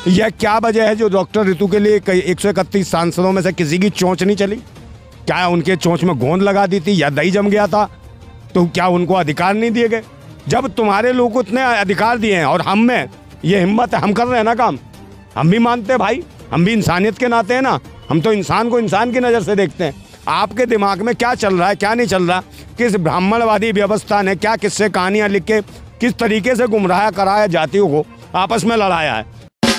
यह क्या वजह है जो डॉक्टर ऋतु के लिए 131 सांसदों में से किसी की चोंच नहीं चली? क्या उनके चोंच में गोंद लगा दी थी या दही जम गया था? तो क्या उनको अधिकार नहीं दिए गए? जब तुम्हारे लोग को इतने अधिकार दिए हैं और हम में ये हिम्मत है, हम कर रहे हैं ना काम। हम भी मानते हैं भाई, हम भी इंसानियत के नाते हैं ना, हम तो इंसान को इंसान की नज़र से देखते हैं। आपके दिमाग में क्या चल रहा है, क्या नहीं चल रहा, किस ब्राह्मणवादी व्यवस्था ने क्या किससे कहानियां लिख के किस तरीके से गुमराह कराया, जातियों को आपस में लड़ाया है।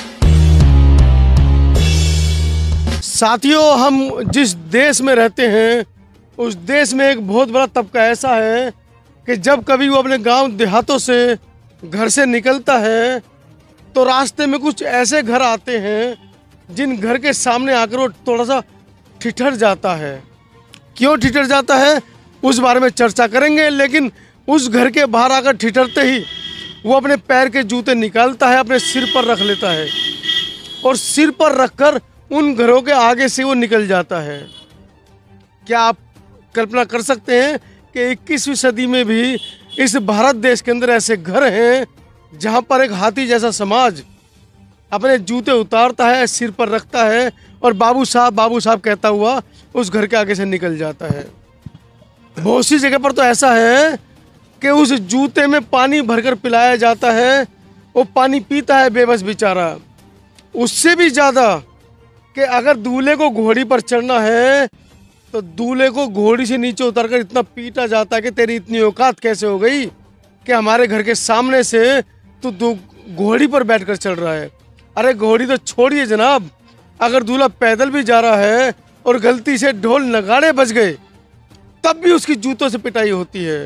साथियों, हम जिस देश में रहते हैं उस देश में एक बहुत बड़ा तबका ऐसा है कि जब कभी वो अपने गांव देहातों से घर से निकलता है तो रास्ते में कुछ ऐसे घर आते हैं जिन घर के सामने आकर वो थोड़ा सा ठिठर जाता है। क्यों ठिठर जाता है उस बारे में चर्चा करेंगे, लेकिन उस घर के बाहर आकर ठिठरते ही वो अपने पैर के जूते निकालता है, अपने सिर पर रख लेता है और सिर पर रखकर उन घरों के आगे से वो निकल जाता है। क्या आप कल्पना कर सकते हैं कि 21वीं सदी में भी इस भारत देश के अंदर ऐसे घर हैं जहां पर एक हाथी जैसा समाज अपने जूते उतारता है, सिर पर रखता है और बाबू साहब कहता हुआ उस घर के आगे से निकल जाता है। बहुत सी जगह पर तो ऐसा है कि उस जूते में पानी भरकर पिलाया जाता है, वो पानी पीता है बेबस बेचारा। उससे भी ज़्यादा कि अगर दूल्हे को घोड़ी पर चढ़ना है तो दूल्हे को घोड़ी से नीचे उतरकर इतना पीटा जाता है कि तेरी इतनी औकात कैसे हो गई कि हमारे घर के सामने से तू घोड़ी पर बैठकर चल रहा है। अरे घोड़ी तो छोड़िए जनाब, अगर दूल्हा पैदल भी जा रहा है और गलती से ढोल नगाड़े बज गए तब भी उसकी जूतों से पिटाई होती है।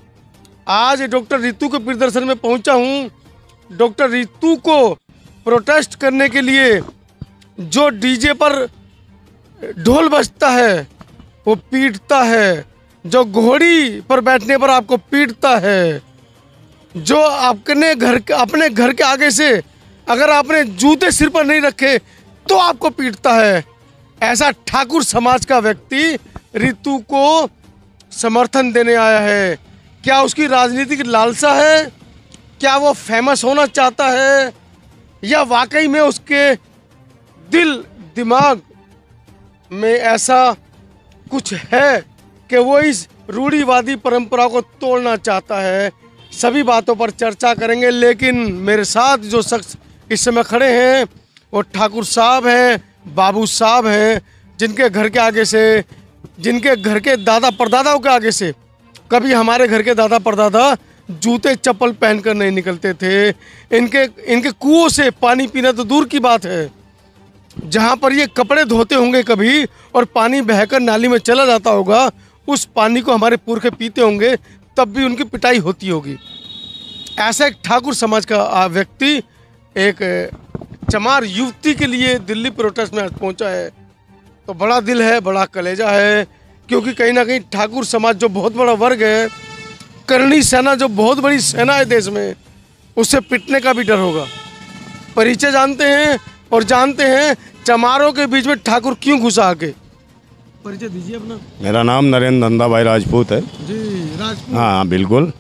आज डॉक्टर ऋतु के प्रदर्शन में पहुंचा हूं। डॉक्टर ऋतु को प्रोटेस्ट करने के लिए जो डीजे पर ढोल बजता है वो पीटता है, जो घोड़ी पर बैठने पर आपको पीटता है, जो अपने घर के आगे से अगर आपने जूते सिर पर नहीं रखे तो आपको पीटता है, ऐसा ठाकुर समाज का व्यक्ति ऋतु को समर्थन देने आया है। क्या उसकी राजनीतिक लालसा है? क्या वो फेमस होना चाहता है या वाकई में उसके दिल दिमाग में ऐसा कुछ है कि वो इस रूढ़िवादी परंपरा को तोड़ना चाहता है? सभी बातों पर चर्चा करेंगे, लेकिन मेरे साथ जो शख्स इस समय खड़े हैं वो ठाकुर साहब हैं, बाबू साहब हैं, जिनके घर के आगे से, जिनके घर के दादा परदादाओं के आगे से कभी हमारे घर के दादा परदादा जूते चप्पल पहनकर नहीं निकलते थे। इनके कुओं से पानी पीना तो दूर की बात है, जहाँ पर ये कपड़े धोते होंगे कभी और पानी बहकर नाली में चला जाता होगा, उस पानी को हमारे पुरखे पीते होंगे तब भी उनकी पिटाई होती होगी। ऐसा एक ठाकुर समाज का व्यक्ति एक चमार युवती के लिए दिल्ली प्रोटेस्ट में पहुंचा है, तो बड़ा दिल है, बड़ा कलेजा है, क्योंकि कहीं ना कहीं ठाकुर समाज जो बहुत बड़ा वर्ग है, करणी सेना जो बहुत बड़ी सेना है देश में, उससे पिटने का भी डर होगा। परिचय जानते हैं और जानते हैं चमारों के बीच में ठाकुर क्यों घुसा आके। परिचय दीजिए अपना। मेरा नाम नरेंद्र नंदा भाई राजपूत है जी। राजपूत? हाँ बिल्कुल,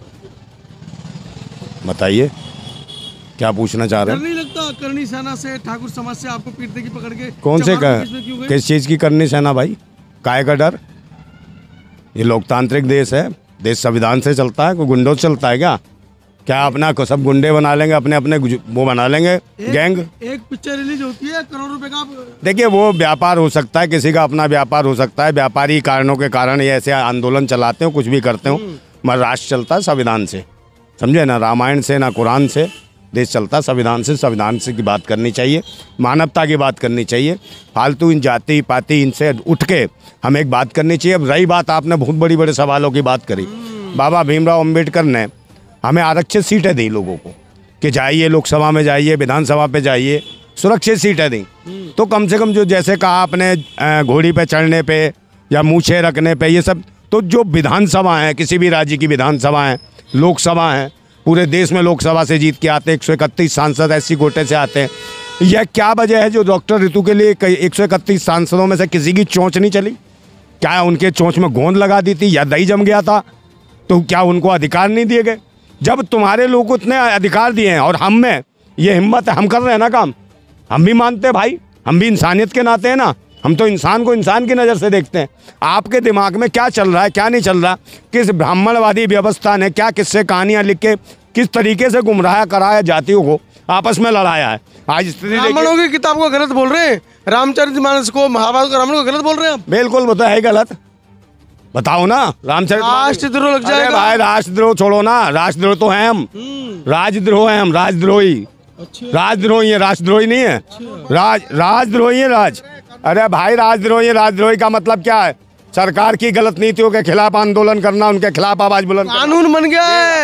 बताइए क्या पूछना चाह रहे हैं? डर नहीं लगता करणी सेना से, ठाकुर समाज से आपको पीटने की पकड़ के? कौन से किस चीज़ की करणी सेना भाई? काय का डर? ये लोकतांत्रिक देश है, देश संविधान से चलता है, कोई गुंडों से चलता है क्या? क्या अपना को सब गुंडे बना लेंगे, अपने अपने वो बना लेंगे गैंग? एक पिक्चर रिलीज होती है करोड़ रुपए का। देखिए वो व्यापार हो सकता है, किसी का अपना व्यापार हो सकता है, व्यापारी कारणों के कारण ये ऐसे आंदोलन चलाते हो, कुछ भी करते हो, मगर राष्ट्र चलता है संविधान से, समझे ना? रामायण से ना कुरान से देश चलता है, संविधान से। संविधान से की बात करनी चाहिए, मानवता की बात करनी चाहिए। फालतू इन जाति पाति इनसे उठ के हमें एक बात करनी चाहिए। अब रही बात, आपने बहुत बड़ी बड़े सवालों की बात करी। बाबा भीमराव अम्बेडकर ने हमें आरक्षित सीटें दी लोगों को कि जाइए लोकसभा में, जाइए विधानसभा पे जाइए, सुरक्षित सीटें दी। तो कम से कम जो जैसे कहा आपने घोड़ी पे चढ़ने पे या मूछें रखने पे, ये सब तो जो विधानसभा है, किसी भी राज्य की विधानसभा है, लोकसभा है, पूरे देश में लोकसभा से जीत के आते हैं, 131 सांसद एससी कोटे से आते हैं। यह क्या वजह है जो डॉक्टर ऋतु के लिए 131 सांसदों में से किसी की चोंच नहीं चली? क्या उनके चोंच में गोंद लगा दी थी या दही जम गया था? तो क्या उनको अधिकार नहीं दिए गए? जब तुम्हारे लोग को इतने अधिकार दिए हैं और हम में ये हिम्मत है, हम कर रहे हैं ना काम। हम भी मानते हैं भाई, हम भी इंसानियत के नाते हैं ना, हम तो इंसान को इंसान की नज़र से देखते हैं। आपके दिमाग में क्या चल रहा है क्या नहीं चल रहा, किस ब्राह्मणवादी व्यवस्था ने क्या किससे कहानियाँ लिख के किस तरीके से गुमराह कराया, जातियों को आपस में लड़ाया है। आज स्थिति ब्राह्मणों की किताब को गलत बोल रहे हैं, रामचरितमानस को, महाभारत को, रामायण को गलत बोल रहे हैं आप। बिल्कुल वो तो है ही गलत, बताओ ना। राष्ट्रद्रोह लग जाएगा। भाई राष्ट्रद्रोह छोड़ो ना, राष्ट्रद्रोह तो हैं हम, राजद्रोह हैं हम, राजद्रोही। राजद्रोही है, राष्ट्रद्रोही नहीं है। राजद्रोही है राज। अरे भाई राजद्रोही है, राजद्रोही का मतलब क्या है? सरकार की गलत नीतियों के खिलाफ आंदोलन करना, उनके खिलाफ आवाज बुलंद करना। कानून बन गया है।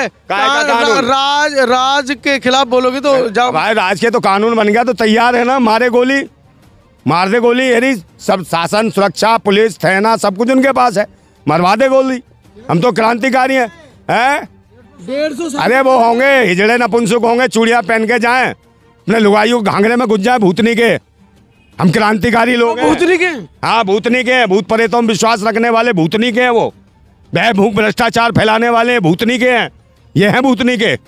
राज के खिलाफ बोलोगे तो जाओ। भाई राज के तो कानून बन गया तो तैयार है ना, मारे गोली, मार दे गोली, यानी सब शासन, सुरक्षा, पुलिस, थाना सब कुछ उनके पास है, मरवा दे गोली। हम तो क्रांतिकारी हैं, हैं? 150 साल। अरे वो होंगे हिजड़े नपुंसक होंगे, चूड़िया पहन के जाएं, अपने लुगाइयों घाघरे में घुस जाए भूतनी के। हम क्रांतिकारी लोग हैं। भूतनी के? हाँ, भूतनी के हैं, भूत प्रेतों में विश्वास रखने वाले भूतनी के हैं। वो भय भूख भ्रष्टाचार फैलाने वाले भूतनी के हैं, ये हैं भूतनी के।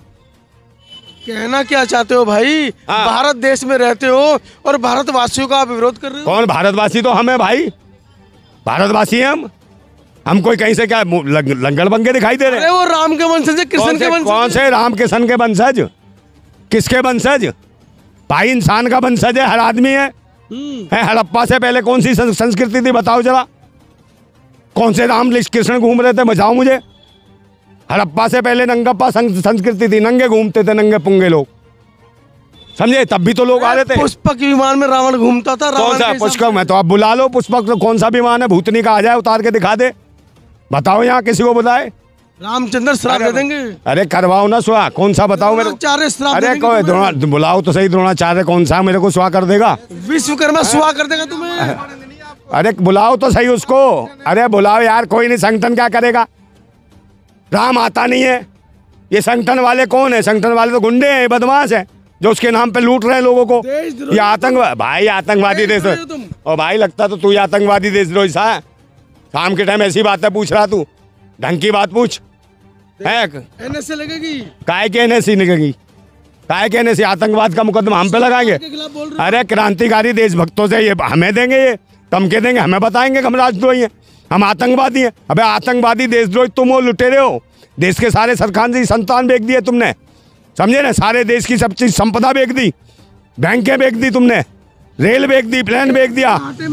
कहना क्या चाहते हो भाई? भारत देश में रहते हो और भारतवासियों का आप विरोध कर रहे हो। कौन भारतवासी? तो हम हैं भाई, भारतवासी हैं हम कोई कहीं से क्या लंगड़ बंगे दिखाई दे रहे हैं? वो राम के वंशज, कृष्ण के वंशज। कौन से राम कृष्ण के वंशज? किसके वंशज? भाई इंसान का वंशज है, हर आदमी है। हड़प्पा से पहले कौन सी संस्कृति थी बताओ जरा? कौन से राम कृष्ण घूम रहे थे, बताओ मुझे। हड़प्पा से पहले नंगप्पा संस्कृति थी, नंगे घूमते थे, नंगे पुंगे लोग, समझे? तब भी तो लोग आ रहे थे। पुष्पक विमान में रावण घूमता था। कौन सा पुष्पक? मैं तो आप बुला लो पुष्पक, तो कौन सा विमान है? भूतनी का आ जाए, उतार के दिखा दे, बताओ यहाँ किसी को बताए। रामचंद्र श्राप दे देंगे। अरे करवाओ ना स्वा, कौन सा बताओ मेरे को? अरे कोई बुलाओ तो सही, द्रोणाचार्य कौन सा मेरे को स्वा कर देगा? विश्वकर्मा स्वा कर देगा तुम्हें। अरे बुलाओ तो सही उसको, अरे बुलाओ यार, कोई नहीं। संगठन क्या करेगा? राम आता नहीं है। ये संगठन वाले कौन है? संगठन वाले तो गुंडे हैं, बदमाश हैं, जो उसके नाम पे लूट रहे हैं लोगों को। ये आतंकवादी भाई, आतंकवादी देश। और भाई लगता तो तू आतंकवादी देशद्रोही सा। शाम के टाइम ऐसी बातें पूछ रहा तू, ढंग की बात पूछ। एनएसए लगेगी? काय के एनएसए लगेगी? काय के एनएसए? आतंकवाद का मुकदमा हम पे लगाएंगे? अरे क्रांतिकारी देशभक्तों से ये हमें देंगे, ये धमके देंगे, हमें बताएंगे कि हम राजद्रोही हैं, हम आतंकवादी हैं। अबे आतंकवादी देशद्रोही तुम हो, लुटेरे हो। देश के सारे सरकार से संतान बेच दिए तुमने, समझे ना? सारे देश की सब चीज संपदा बेच दी, बैंकें बेच दी तुमने, रेल बेच दी, प्लेन बेच दिया।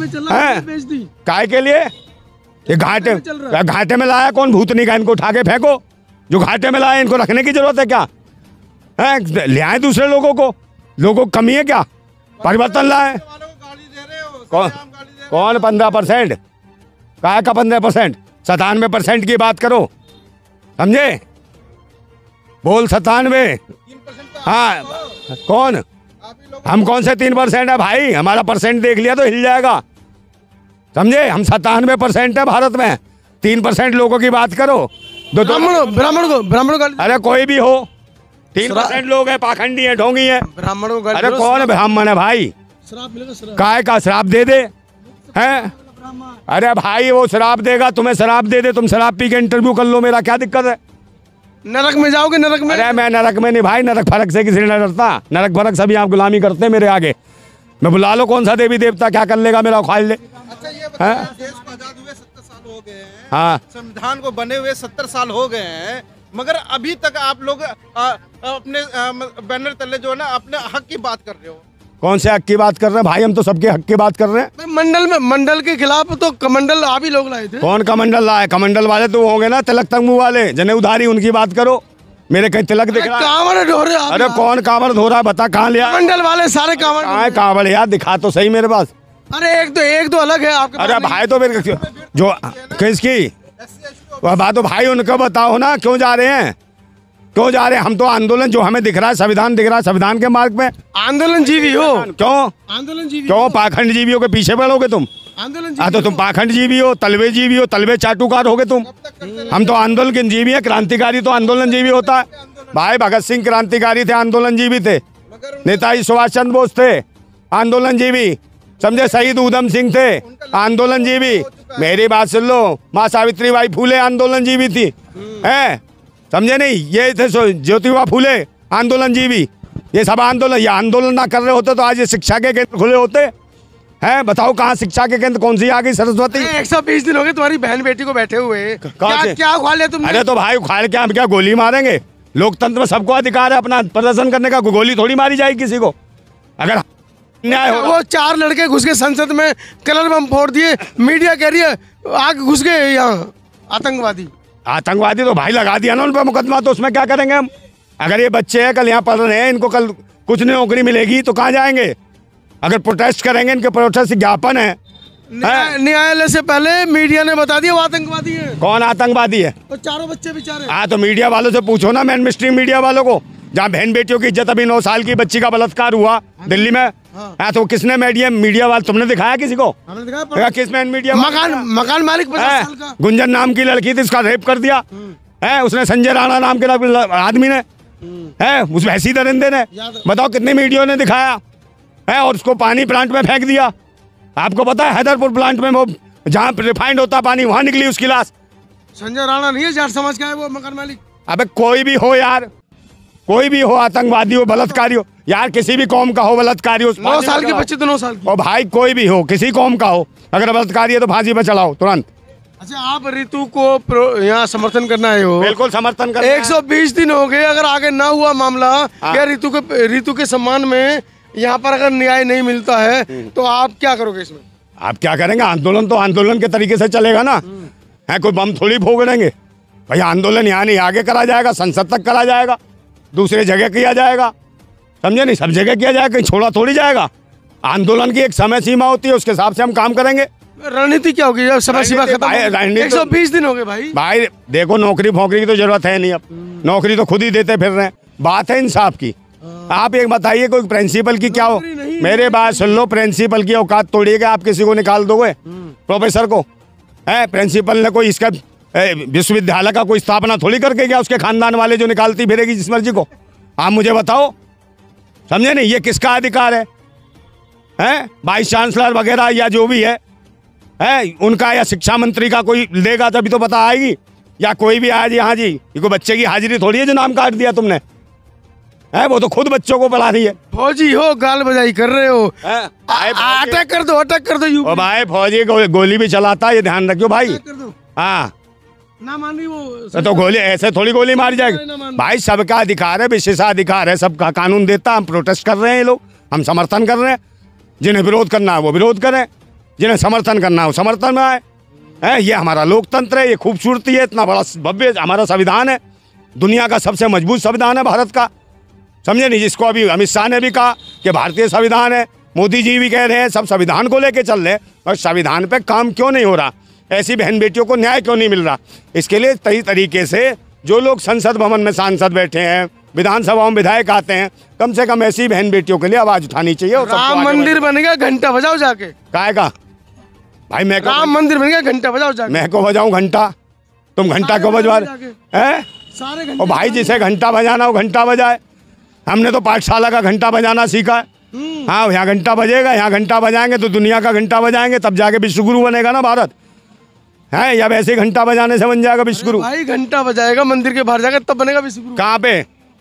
काय के लिए? ये घाटे में लाया कौन? भूतनी का। इनको उठा के फेंको, जो घाटे में लाए। इनको रखने की जरूरत है क्या? ले आए दूसरे लोगों को, लोगों को कमी है क्या? परिवर्तन लाए। कौन 15%? काय का 15%? 97% की बात करो, समझे? बोल 97। हाँ कौन? हम कौन से 3% है भाई? हमारा परसेंट देख लिया तो हिल जाएगा, समझे? हम 97% है भारत में। 3% लोगों की बात करो। ब्राह्मण को अरे कोई भी हो, 3% लोग हैं, पाखंडी है, ढोंगी है। ब्राह्मणों को अरे कौन ब्राह्मण है भाई? काय का श्राप दे दे हैं? अरे भाई वो शराब देगा, तुम्हें शराब दे दे, तुम शराब पी के इंटरव्यू कर लो, मेरा क्या दिक्कत है? नरक में जाओगे? नरक में? अरे मैं नरक में नहीं भाई, नरक फरक से किसी ने डरता? नरक फरक सभी आप गुलामी करते हैं मेरे आगे। मैं बुला लो कौन सा देवी देवता, क्या कर लेगा मेरा? उखाड़ ले। अच्छा ये बताओ, देश को आजाद हुए 70 साल हो गए हैं। हाँ, संविधान को बने हुए 70 साल हो गए हैं, मगर अभी तक आप लोग अपने बैनर तले जो है ना अपने हक की बात कर रहे हो। कौन से हक की बात कर रहे हैं भाई? हम तो सबके हक की बात कर रहे हैं। मंडल के खिलाफ तो कमंडल आप ही लोग लाए थे। कौन कमंडल लाए? कमंडल वाले तो होंगे ना तिलक तंबू वाले, जने उधारी, उनकी बात करो। मेरे कहीं तिलक दिख रहा है? कांवड़ ढो रहे आप। अरे कौन कांवड़ धो रहा है? बता कहाँ लिया? मंडल वाले सारे कांवड़। कहाँ कांवड़ यार? दिखा तो सही मेरे पास। अरे एक तो अलग है आपके। अरे भाई तो मेरे जो किसकी बात तो भाई उनको बताओ ना, क्यों जा रहे हैं? क्यों जा रहे हैं? हम तो आंदोलन, जो हमें दिख रहा है संविधान दिख रहा है, संविधान के मार्ग में आंदोलन जीवी हो। क्यों? आंदोलन जीवी क्यों? पाखंड जीवियों के पीछे बढ़ोगे तुम? आंदोलन तो तुम पाखंड जीवी हो, तलवे जीवी हो, तलवे चाटुकार होगे तुम। हम तो आंदोलन के जीवी है। क्रांतिकारी तो आंदोलन जीवी होता है भाई। भगत सिंह क्रांतिकारी थे, आंदोलन जीवी थे। नेताजी सुभाष चंद्र बोस थे, आंदोलन जीवी, समझे? शहीद उधम सिंह थे, आंदोलन जीवी। मेरी बात सुन लो, माँ सावित्रीबाई फूले आंदोलन जीवी थी, है, समझे नहीं? ये थे ज्योतिबा फूले, आंदोलन जीवी। ये सब आंदोलन, ये आंदोलन ना कर रहे होते तो आज ये शिक्षा के केंद्र खुले होते हैं। बताओ कहाँ शिक्षा के केंद्र, कौन सी आ गई सरस्वती? 120 दिन हो गए तुम्हारी बहन बेटी को बैठे हुए, से? क्या उखाड़ लिया तुमने? अरे तो भाई उखाड़ के हम क्या गोली मारेंगे? लोकतंत्र में सबको अधिकार है अपना प्रदर्शन करने का, गोली थोड़ी मारी जाएगी किसी को। अगर न्याय हो, वो 4 लड़के घुस के संसद में कलर बम फोड़ दिए, मीडिया कह रही है आग घुस गए यहाँ आतंकवादी तो भाई लगा दिया ना उन पर मुकदमा, तो उसमें क्या करेंगे हम? अगर ये बच्चे हैं कल यहाँ पढ़ रहे हैं, इनको कल कुछ नौकरी मिलेगी तो कहाँ जाएंगे? अगर प्रोटेस्ट करेंगे, इनके प्रोटेस्ट ज्ञापन है। न्यायालय से पहले मीडिया ने बता दिया वो आतंकवादी है। कौन आतंकवादी है? तो चारों बच्चे बेचारे। हाँ तो मीडिया वालों से पूछो ना, मेन स्ट्रीम मीडिया वालों को, जहाँ बहन बेटियों की इज्जत, अभी 9 साल की बच्ची का बलात्कार हुआ दिल्ली में। हाँ तो किसने मीडिया वाले, तुमने दिखाया किसी को? हमने दिखाया। किस में मीडिया? मकान मालिक 50 साल का गुंजन नाम की लड़की थी, उसका रेप कर दिया है उसने, संजय राणा नाम के आदमी ने, है उस भैंसी दरिंदे ने। बताओ कितने मीडिया ने दिखाया है, और उसको पानी प्लांट में फेंक दिया। आपको पता है हैदरपुर प्लांट में, वो जहाँ रिफाइंड होता पानी, वहां निकली उसकी लाश। संजय राणा नहीं है, जाट समाज का है वो मकान मालिक। अबे कोई भी हो यार, कोई भी हो, आतंकवादी हो, बलात्कारी हो यार, किसी भी कौम का हो बलात्कारी हो। 9 साल के बच्चे तो 9 साल की। और भाई कोई भी हो, किसी कौम का हो, अगर बलात्कारी है तो फांसी पे चढ़ाओ तुरंत। अच्छा, आप ऋतु को यहाँ समर्थन करना है हो? बिल्कुल समर्थन करना। 120 दिन हो गए, अगर आगे ना हुआ मामला, क्या ऋतु के सम्मान में यहाँ पर अगर न्याय नहीं मिलता है तो आप क्या करोगे इसमें? आप क्या करेंगे? आंदोलन तो आंदोलन के तरीके से चलेगा ना, है कोई बम थोड़ी फोड़ेंगे भाई। आंदोलन यहाँ नहीं, आगे करा जाएगा, संसद तक करा जाएगा, दूसरे जगह किया जाएगा, समझे नहीं? सब जगह किया जाएगा, कहीं छोड़ा थोड़ी जाएगा। आंदोलन की एक समय सीमा होती है, उसके हिसाब से हम काम करेंगे। रणनीति क्या होगी जब समय सीमा खत्म? 120 दिन हो गए भाई देखो नौकरी फोकरी की तो जरूरत है नहीं, अब नौकरी तो खुद ही देते फिर रहे हैं। बात है इंसाफ की। आप एक बताइए, कोई प्रिंसिपल की क्या हो, मेरे बात सुन लो, प्रिंसिपल की औकात तोड़िएगा, आप किसी को निकाल दोगे? प्रोफेसर को है, प्रिंसिपल ने कोई इसका विश्वविद्यालय का कोई स्थापना थोड़ी करके गया, उसके खानदान वाले जो निकालती फिरेगी जिस मर्जी को। आप मुझे बताओ, समझे नहीं? ये किसका अधिकार है? वाइस चांसलर वगैरह या जो भी है उनका, या शिक्षा मंत्री का कोई देगा तभी तो पता आएगी, या कोई भी आज यहाँ जी, ये कोई बच्चे की हाजिरी थोड़ी है जो नाम काट दिया तुमने, वो तो खुद बच्चों को पढ़ा रही है। फौजी हो, गाल बजाई कर रहे हो, अटैक कर दो, अटैक कर दो। भाई फौजी गोली भी चलाता है, ये ध्यान रखियो भाई। हाँ ना मान रही वो तो गोली ऐसे थोड़ी गोली मारी जाएगी भाई। सबका अधिकार है, विशेषाधिकार है, सबका कानून देता। हम प्रोटेस्ट कर रहे हैं, ये लोग, हम समर्थन कर रहे हैं। जिन्हें विरोध करना है वो विरोध करें, जिन्हें समर्थन करना है वो समर्थन में आए। ये हमारा लोकतंत्र है, ये खूबसूरती है, इतना बड़ा भव्य हमारा संविधान है, दुनिया का सबसे मजबूत संविधान है भारत का, समझे नहीं? जिसको अभी अमित शाह ने भी कहा कि भारतीय संविधान है, मोदी जी भी कह रहे हैं, सब संविधान को लेके चल रहे हैं, और संविधान पे काम क्यों नहीं हो रहा? ऐसी बहन बेटियों को न्याय क्यों नहीं मिल रहा? इसके लिए कई तरीके से जो लोग संसद भवन में सांसद बैठे हैं, विधानसभा में विधायक आते हैं, कम से कम ऐसी बहन बेटियों के लिए आवाज उठानी चाहिए। और राम मंदिर बन गया, घंटा बजाओ जाके। काय का भाई? मैं राम मंदिर बन गया, घंटा बजाओ जाके। मैं को बजाऊं घंटा? तुम घंटा क्यों बजवा रहे हैं? सारे और भाई जिसे घंटा बजाना वो घंटा बजाए। हमने तो पाठशाला का घंटा बजाना सीखा है। हाँ, यहाँ घंटा बजेगा, यहाँ घंटा बजाएंगे तो दुनिया का घंटा बजाएंगे, तब जाके विश्वगुरु बनेगा ना भारत, है? या वैसे घंटा बजाने से बन जाएगा विश्वगुरु? भाई घंटा बजाएगा, मंदिर के बाहर जाकर तब बनेगा विश्वगुरु। कहाँ पे?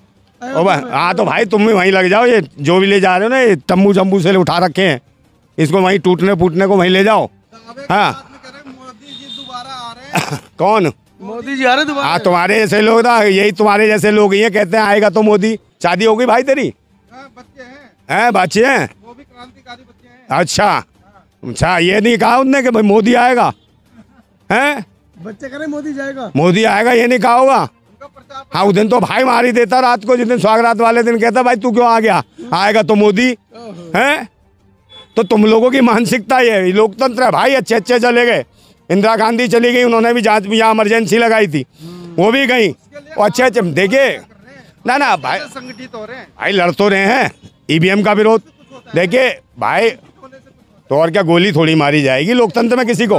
हाँ तो भाई तुम भी वहीं लग जाओ, ये जो भी ले जा रहे हो ना, ये तम्बू जम्बू से उठा रखे हैं, इसको वहीं टूटने फूटने को वहीं ले जाओ। हाँ मोदी जी दोबारा आ रहे हैं। कौन मोदी जी आ रहे दोबारा? हाँ, तुम्हारे जैसे लोग ना, यही तुम्हारे जैसे लोग ये कहते हैं आएगा तो मोदी। शादी होगी भाई तेरी? बच्चे हैं, बच्चे हैं, वो भी क्रांतिकारी बच्चे हैं। अच्छा, ये नहीं कहा उनने कि भाई मोदी आएगा, हैं? बच्चे कह रहे मोदी जाएगा, मोदी आएगा, ये नहीं कहा होगा। हाँ, उस दिन तो भाई मारी देता रात को, जिस दिन स्वागरात वाले दिन कहता भाई तू क्यों आ गया, आएगा तो मोदी, हैं? तो तुम लोगों की मानसिकता ये लोकतंत्र है भाई। अच्छे अच्छे चले गए, इंदिरा गांधी चली गई, उन्होंने भी जांच यहाँ इमरजेंसी लगाई थी, वो भी गई। और अच्छे अच्छे देखिए ना भाई, संगठित हो रहे हैं भाई, लड़ तो रहे हैं ईवीएम का विरोध। देखिए भाई, तो और क्या गोली थोड़ी मारी जाएगी लोकतंत्र में किसी को,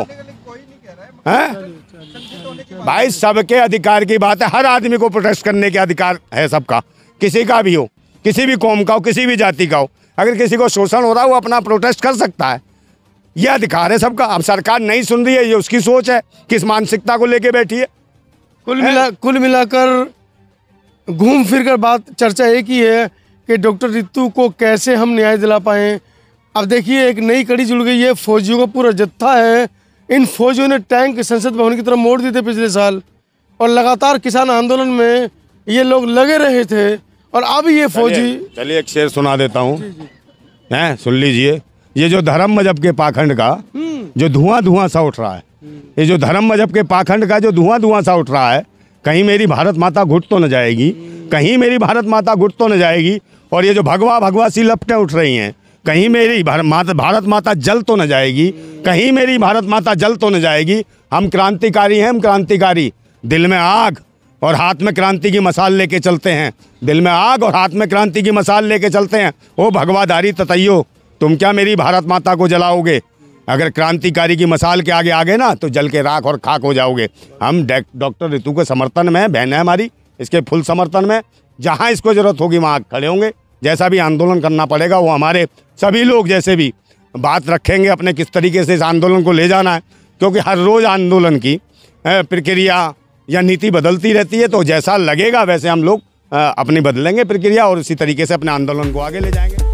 हैं? भाई सबके अधिकार की बात है, हर आदमी को प्रोटेस्ट करने के अधिकार है सबका, किसी का भी हो, किसी भी कौम का हो, किसी भी जाति का हो। अगर किसी को शोषण हो रहा है वो अपना प्रोटेस्ट कर सकता है, ये अधिकार है सबका। अब सरकार नहीं सुन रही है, ये उसकी सोच है, किस मानसिकता को लेके बैठी है। कुल मिलाकर घूम फिर कर बात चर्चा एक ही है कि डॉक्टर रितु को कैसे हम न्याय दिला पाएँ। अब देखिए एक नई कड़ी जुड़ गई है, फौजियों का पूरा जत्था है। इन फौजियों ने टैंक संसद भवन की तरफ मोड़ दिए थे पिछले साल, और लगातार किसान आंदोलन में ये लोग लगे रहे थे, और अब ये फौजी। चलिए एक शेर सुना देता हूँ, हैं सुन लीजिए। ये जो धर्म मजहब के पाखंड का जो धुआं सा उठ रहा है, ये जो धर्म मजहब के पाखंड का जो धुआं सा उठ रहा है, कहीं मेरी भारत माता घुट तो न जाएगी, कहीं मेरी भारत माता घुट तो न जाएगी। और ये जो भगवा सी लपटें उठ रही हैं, कहीं मेरी भारत माता जल तो न जाएगी, कहीं मेरी भारत माता जल तो न जाएगी। हम क्रांतिकारी हैं, हम क्रांतिकारी, दिल में आग और हाथ में क्रांति की मसाल लेके चलते हैं, दिल में आग और हाथ में क्रांति की मसाल लेके चलते हैं। ओ भगवाधारी ततैयो, तुम क्या मेरी भारत माता को जलाओगे? अगर क्रांतिकारी की मसाल के आगे आगे ना तो जल के राख और खाक हो जाओगे। हम डॉक्टर रितु के समर्थन में, बहन है हमारी, इसके फुल समर्थन में। जहाँ इसको जरूरत होगी वहाँ खड़े होंगे। जैसा भी आंदोलन करना पड़ेगा वो हमारे सभी लोग जैसे भी बात रखेंगे अपने किस तरीके से इस आंदोलन को ले जाना है, क्योंकि हर रोज़ आंदोलन की प्रक्रिया या नीति बदलती रहती है। तो जैसा लगेगा वैसे हम लोग अपनी बदलेंगे प्रक्रिया और इसी तरीके से अपने आंदोलन को आगे ले जाएंगे।